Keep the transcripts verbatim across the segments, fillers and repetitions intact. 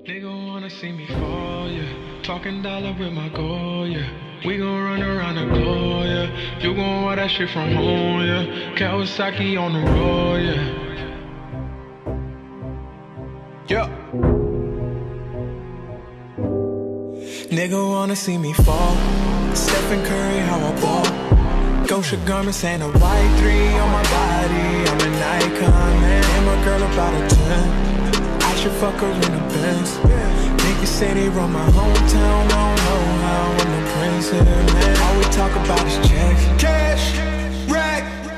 Nigga wanna see me fall, yeah. Talking dollar with my goal, yeah. We gon' run around the globe, yeah. You gon' want that shit from home, yeah. Kawasaki on the road, yeah. Yeah. Nigga wanna see me fall. Stephen Curry, how I ball. Gosha garments and a white three on my body. I'm an icon, man. And my girl about a ten. I should fuck her in a Benz. Niggas say they run my hometown. I don't know how I'm the prince here, man. All we talk about is checks. Cash, rack,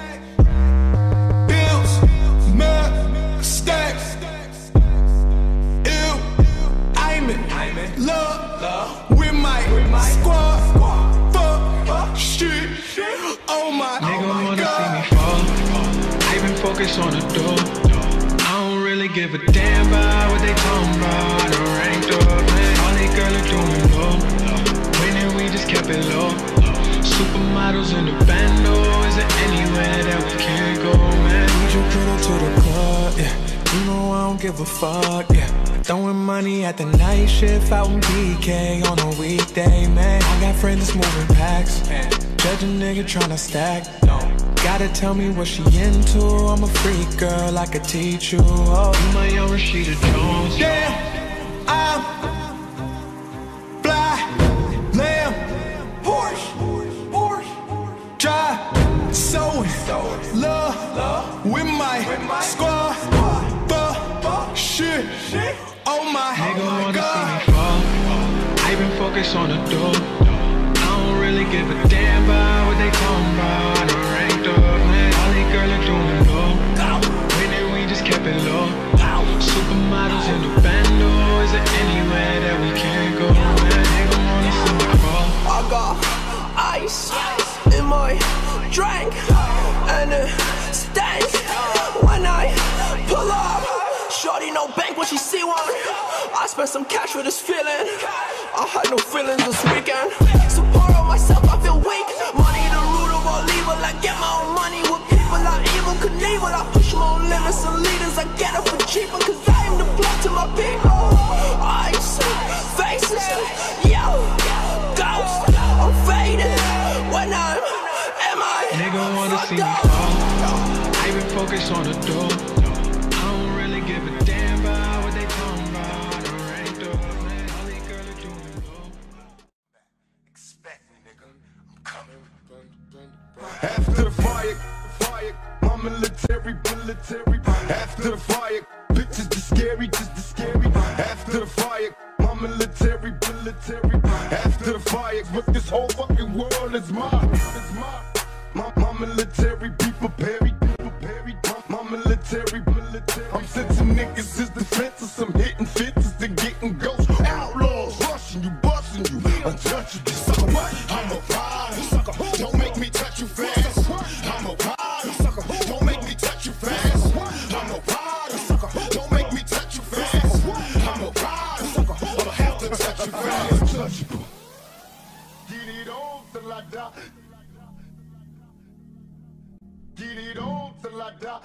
bills, mud, stacks. Ew, I'm in love with my squad. Fuck, shit, oh my god. Nigga wanna see me fall. I been focused on the door. Give a damn about what they talking about. The ranked up, man. All they girls are doing low. Winning, we just kept it low. Supermodels in the bando. Is there anywhere that we can't go, man? We just put up to the club, yeah. You know I don't give a fuck, yeah. Throwing money at the night shift out in B K on a weekday, man. I got friends that's moving packs. Judge a nigga tryna stack. Gotta tell me what she into. I'm a freak girl, I could teach you. Oh, you my young Rashida Jones. Damn, I'm fly, lamb, Porsche, Porsche, drive, sewing, love, with my squad, fuck, shit, oh my god. Nigga wanna see me fall. I been focused on the door. I don't really give a damn about what they talking about. Girl, are doing low. Winning, we just kept it low. Supermodels in the bando. Is there anywhere that we can't go? Man, nigga wanna see me fall. I got ice in my drink and it stank when I pull up. Shorty no bank when she see one. I spent some cash for this feeling. I had no feelings this weekend. Support on myself, I feel weak. Money the root of all evil. I get my own money with people I evil Knievel. I push my own limits and leaders. I get it for cheaper cause I am the blood to my people. Ice, faces, yo, ghost. I'm faded when I'm M I. Nigga wanna see me fall. I been focused on the door. I don't really give a damn about what they talking about. The ranked up, man. All these girls are doing low. Expect me, nigga. I'm coming. After the fire, fire, my military, military. After the fire, bitches the scary, just the scary. After the fire, my military, military. After the fire, but this whole fucking world is mine. It's mine. My, my military, people buried, people buried. My, my military, military. I'm sensing niggas is defenses, some hitting fences and getting ghosts. Outlaws rushing you, busting you, untouchable. Sucker what? I'm a rider. Sucker who? Don't make me touch you fast. I'm a rider. Sucker who? Don't make me touch you fast. I'm a rider. Sucker who? Don't make me touch you fast. I'm a rider. Sucker who? I'ma have to touch you fast. Untouchable. Get it on till I die. Get it on till I die.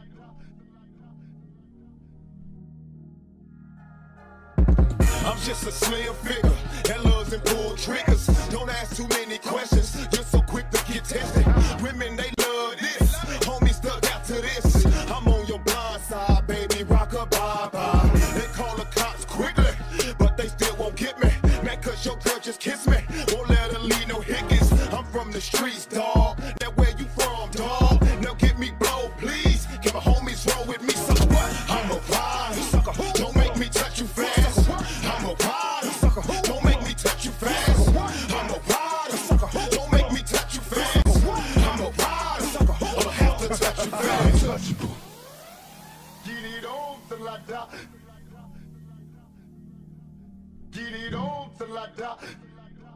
I'm just a slim figure, hellos and pull triggers. Don't ask too many questions, you're so quick to get tested. Women, they love this, homie stuck out to this. I'm on your blind side, baby, rock a bye-bye. They call the cops quickly, but they still won't get me. Man, cause your girl just kissed me, won't let her leave no hickets. I'm from the streets, dawg, that where you from, dawg. Now give me blow, please, get my homies roll with me. So what? I'm a rider, sucker, don't make me touch you fast. I'm a rider, sucker, don't make me touch you fast. I'm a rider, sucker, don't make me touch you fast. I'm a rider, sucker, I'ma have to touch you fast. Untouchable. Get it on till I die. Get it on till I die.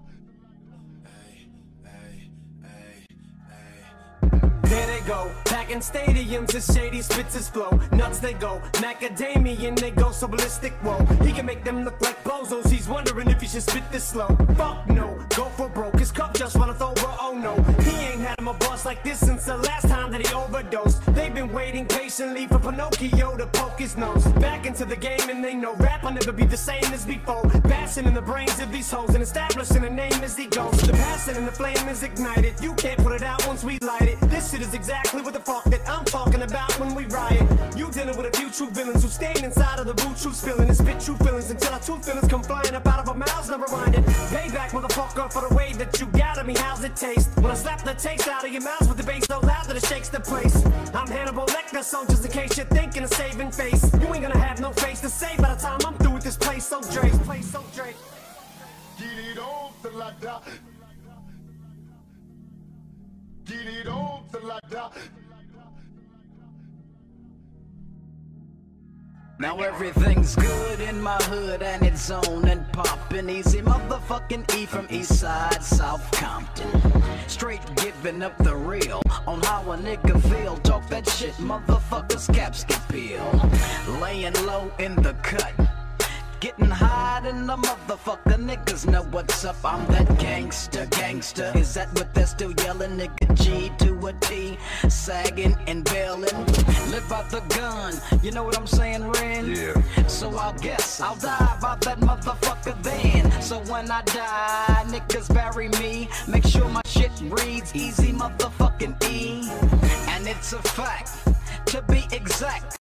There they go, back in stadiums, it's shady, spits his flow. Nuts they go, macadamian, they go so ballistic, whoa. He can make them look like bozos, he's wondering if he should spit this slow. Fuck no, go for broke, his cup just wanna throw, but oh no. He ain't had him a boss like this since the last time that he overdosed. They've been waiting patiently for Pinocchio to poke his nose back into the game, and they know rap will never be the same as before. Bashing in the brains of these hoes and establishing a name as he goes. The passion and the flame is ignited, you can't put it out once we light it. This shit is exactly what the fuck that I'm talking about when we riot. You dealing with a few true villains who stand inside of the boot, true spilling and spit true feelings until our true feelings come flying up out of our mouths, never minded. Payback, motherfucker, for the way that you got at me, how's it taste? When I slap the taste out of your mouth with the bass so loud that it shakes the place. I'm Hannibal Lecter, so just in case you're thinking of saving face, you ain't gonna have no face to say by the time I'm through with this place so Drake. Place so Drake. Get it on till I die. Get it on till I die. Now everything's good in my hood and it's on and poppin'. Easy motherfucking E from Eastside, South Compton. Straight giving up the real on how a nigga feel. Talk that shit, motherfuckers caps get peeled. Laying low in the cut, getting high in the motherfucker. Niggas know what's up, I'm that gangster, gangster. Is that what they're still yelling? Nigga G to a T, sagging and bailing. Live out the gun, you know what I'm saying, Ren? Yeah. So I'll guess I'll die by that motherfucker then. So when I die, niggas bury me. Make sure my shit reads easy motherfucking E. And it's a fact, to be exact.